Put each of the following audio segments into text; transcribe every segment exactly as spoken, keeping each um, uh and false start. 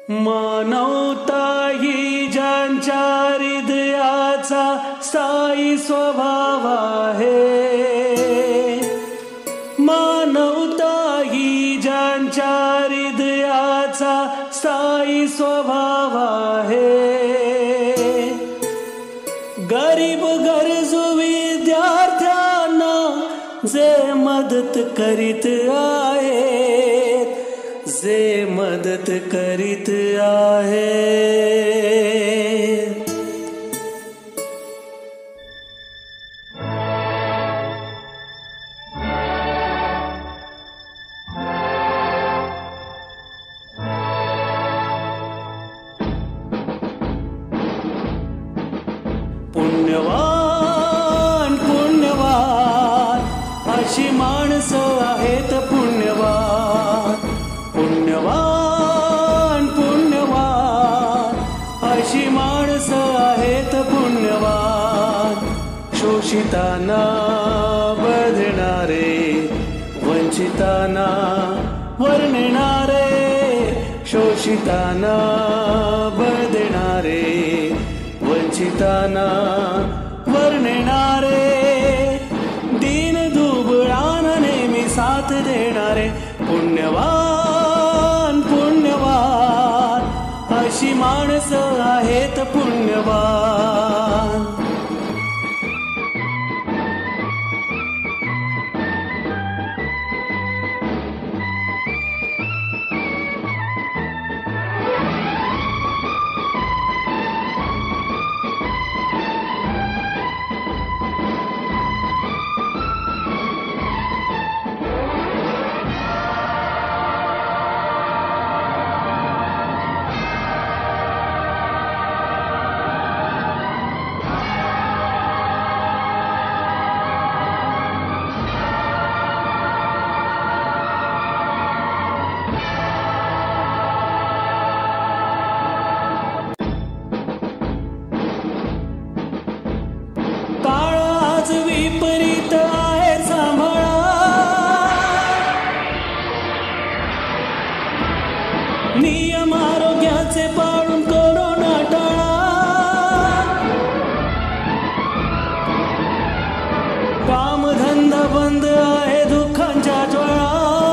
मानवता ही ज्यांच्या हृदयाचा स्थायी स्वभाव आहे. मानवता ही ज्यांच्या हृदयाचा स्थायी स्वभाव आहे. गरीब गरजू विद्यार्थ्यांना जे मदत करीत आहेत, जे मदत करीत आहेत. पुण्यवान पुण्यवान अशी माणसं आहेत. पुण्यवान पुण्यवान पुण्यवान अशी माणसं आहेत. पुण्यवान शोषितांना बधणारे, वंचितांना वर्णणारे, शोषितांना बधणारे, वंचितांना वर्णणारे, दीन दुबळांना नेहमी साथ देणारे. पुण्यवान पुण्यवान अशी माणसं आहेत. पुण्यवान विपरीत आहे सांभाळा. नियम आरोग्याचे पाळून कोरोना टाळा. कामधंदा बंद आहे दुःखांच्या ज्वाळा.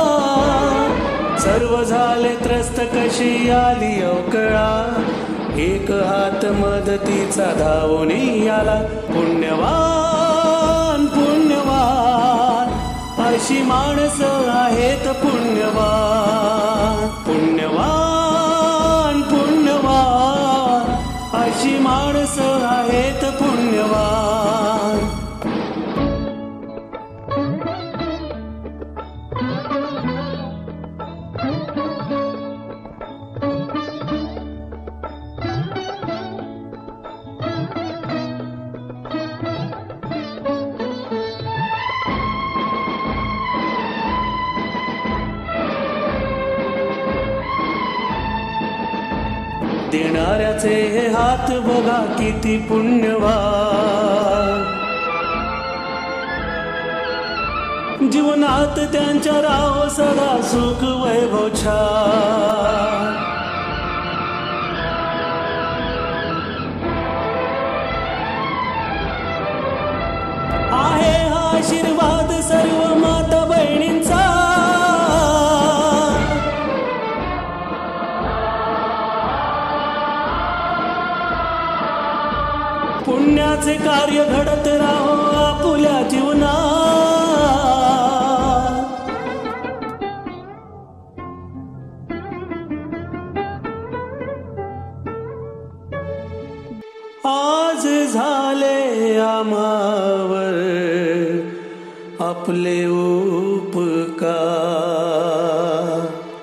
सर्व झाले त्रस्त कशी आली अवकळा. एक हात मदतीचा धावून आला. पुण्यवान पुण्यवान अशी माणसं आहेत. पुण्यवान पुण्यवान पुण्यवान अशी माणसं आहेत. पुण्यवान देणाऱ्याचे हे हात बघा किती पुण्यवान. जीवनात त्यांच्या राहो सदा सुख वैभव छान. आहे हा आशीर्वाद सर्व माता बहिणींचा. पुण्याचे कार्य घडत राहो आपुल्या जीवनात. आज झाले आम्हावर आपले उपकार.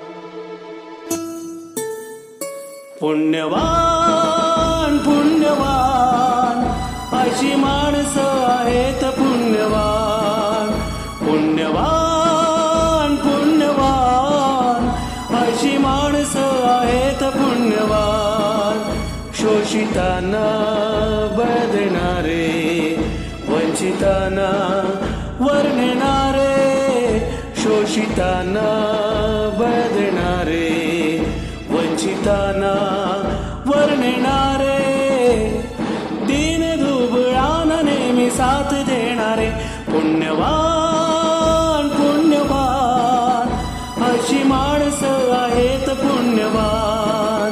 पुण्यवान पुण्यवान अशी माणसं आहेत. पुण्यवान पुण्यवान पुण्यवान अशी माणसं आहेत. पुण्यवान शोषितांना बधणारे, वंचितांना वर्णणारे, शोषितांना बधणारे, वंचित इच्छिताना वर्णिणारे दीन दुबळांना नेहमी साथ देणारे पुण्यवान पुण्यवान अशी माणसं आहेत पुण्यवान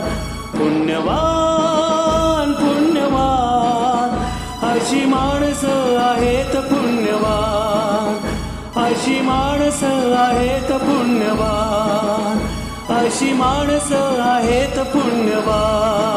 पुण्यवान पुण्यवान अशी माणसं आहेत पुण्यवान अशी माणसं आहेत पुण्यवान अशी माणसं आहेत पुण्यवान